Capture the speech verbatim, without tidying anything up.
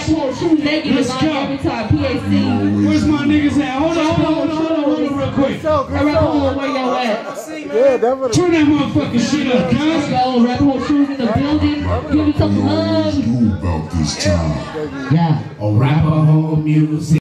hole shoes, they get Let's a line go. every time. P A C. Where's my niggas at? Hold on, hold on, hold on, hold on, hold on real quick. All right, hold on, where y'all at? Yeah, definitely. Turn that motherfucking shit up, Let's guys. go. Rap hole shoes in the building. Give me some love. About this time. Yeah. Oh, rapper, whole music.